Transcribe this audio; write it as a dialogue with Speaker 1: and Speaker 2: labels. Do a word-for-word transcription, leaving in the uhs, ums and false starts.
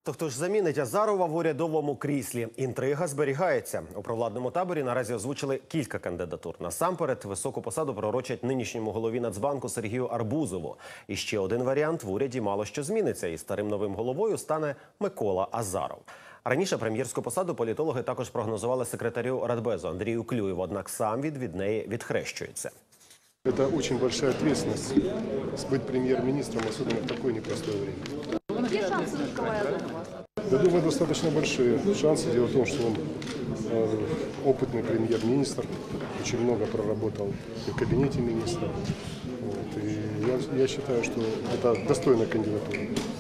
Speaker 1: То хто ж замінить Азарова в урядовому кріслі? Інтрига зберігається. У провладному таборі наразі озвучили кілька кандидатур. Насамперед, високу посаду пророчать нинішньому голові Нацбанку Сергію Арбузову. І ще один варіант – в уряді мало що зміниться. І старим новим головою стане Микола Азаров. Раніше прем'єрську посаду політологи також прогнозували секретарю Радбезу Андрію Клюєву, однак сам від, від неї відхрещується.
Speaker 2: Это очень большая ответственность быть премьер-министром, особенно в такое непростое время.
Speaker 3: Какие шансы на Николая Азарова?
Speaker 2: Я думаю, достаточно большие шансы. Дело в том, что он э, опытный премьер-министр, очень много проработал и в кабинете министра. Вот, и я, я считаю, что это достойная кандидатура.